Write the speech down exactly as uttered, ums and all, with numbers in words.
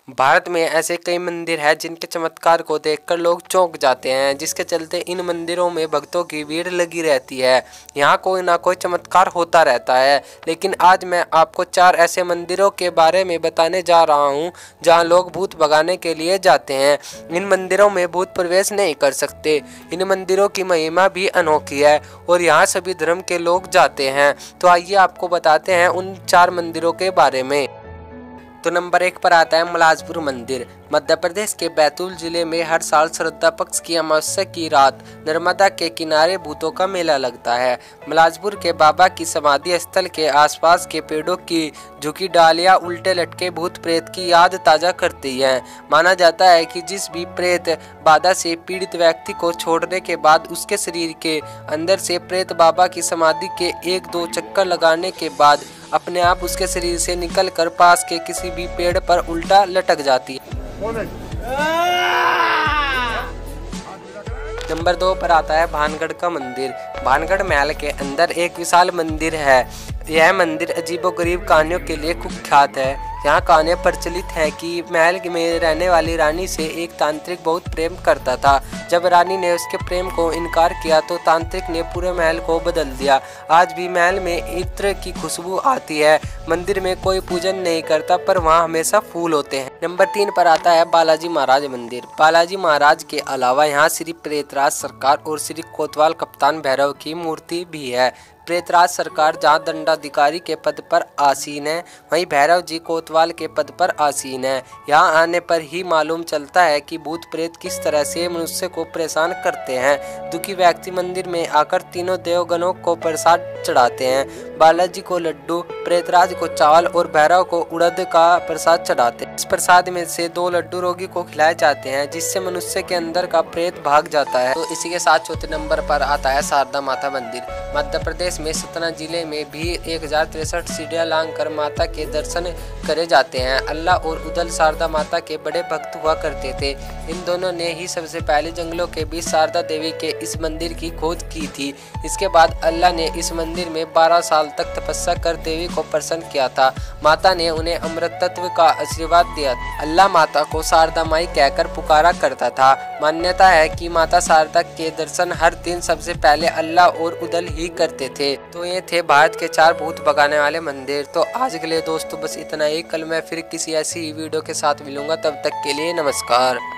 भारत में ऐसे कई मंदिर हैं जिनके चमत्कार को देखकर लोग चौंक जाते हैं, जिसके चलते इन मंदिरों में भक्तों की भीड़ लगी रहती है। यहाँ कोई ना कोई चमत्कार होता रहता है। लेकिन आज मैं आपको चार ऐसे मंदिरों के बारे में बताने जा रहा हूँ जहाँ लोग भूत भगाने के लिए जाते हैं। इन मंदिरों में भूत प्रवेश नहीं कर सकते। इन मंदिरों की महिमा भी अनोखी है और यहाँ सभी धर्म के लोग जाते हैं। तो आइए आपको बताते हैं उन चार मंदिरों के बारे में। तो नंबर एक पर आता है मलाजपुर मंदिर। मध्य प्रदेश के बैतूल जिले में हर साल श्रद्धा पक्ष की अमावस्या की रात नर्मदा के किनारे भूतों का मेला लगता है। मलाजपुर के बाबा की समाधि स्थल के आसपास के पेड़ों की झुकी डालियां उल्टे लटके भूत प्रेत की याद ताजा करती हैं। माना जाता है कि जिस भी प्रेत बाधा से पीड़ित व्यक्ति को छोड़ने के बाद उसके शरीर के अंदर से प्रेत बाबा की समाधि के एक दो चक्कर लगाने के बाद अपने आप उसके शरीर से निकलकर पास के किसी भी पेड़ पर उल्टा लटक जाती है। नंबर दो पर आता है भानगढ़ का मंदिर। भानगढ़ महल के अंदर एक विशाल मंदिर है। यह मंदिर अजीबोगरीब कहानियों के लिए कुख्यात है। यहाँ कहानियाँ प्रचलित हैं कि महल में रहने वाली रानी से एक तांत्रिक बहुत प्रेम करता था। जब रानी ने उसके प्रेम को इनकार किया तो तांत्रिक ने पूरे महल को बदल दिया। आज भी महल में इत्र की खुशबू आती है। मंदिर में कोई पूजन नहीं करता पर वहाँ हमेशा फूल होते हैं। नंबर तीन पर आता है बालाजी महाराज मंदिर। बालाजी महाराज के अलावा यहाँ श्री प्रेतराज सरकार और श्री कोतवाल कप्तान भैरव की मूर्ति भी है। प्रेतराज सरकार जहाँ दंडाधिकारी के पद पर आसीन है, वहीं भैरव जी कोतवाल के पद पर आसीन है। यहाँ आने पर ही मालूम चलता है कि भूत प्रेत किस तरह से मनुष्य को परेशान करते हैं। दुखी व्यक्ति मंदिर में आकर तीनों देवगणों को प्रसाद चढ़ाते हैं। बालाजी को लड्डू, प्रेतराज को चावल और भैरव को उड़द का प्रसाद चढ़ाते हैं। इस प्रसाद में से दो लड्डू रोगी को खिलाए जाते हैं, जिससे मनुष्य के अंदर का प्रेत भाग जाता है। तो इसी के साथ चौथे नंबर पर आता है शारदा माता मंदिर। मध्य प्रदेश में सतना जिले में भी एक हजार तिरसठ सीढ़ियां लांग कर माता के दर्शन करे जाते हैं। अल्लाह और उदल शारदा माता के बड़े भक्त हुआ करते थे। इन दोनों ने ही सबसे पहले जंगलों के बीच शारदा देवी के इस मंदिर की खोज की थी। इसके बाद अल्लाह ने इस मंदिर में बारह साल तक तपस्या कर देवी को प्रसन्न किया था। माता ने उन्हें अमृत तत्व का आशीर्वाद दिया। अल्लाह माता को शारदा माई कहकर पुकारा करता था। मान्यता है कि माता शारदा के दर्शन हर दिन सबसे पहले अल्लाह और उदल ही करते थे। तो ये थे भारत के चार भूत भगाने वाले मंदिर। तो आज के लिए दोस्तों बस इतना ही। कल मैं फिर किसी ऐसी वीडियो के साथ मिलूंगा। तब तक के लिए नमस्कार।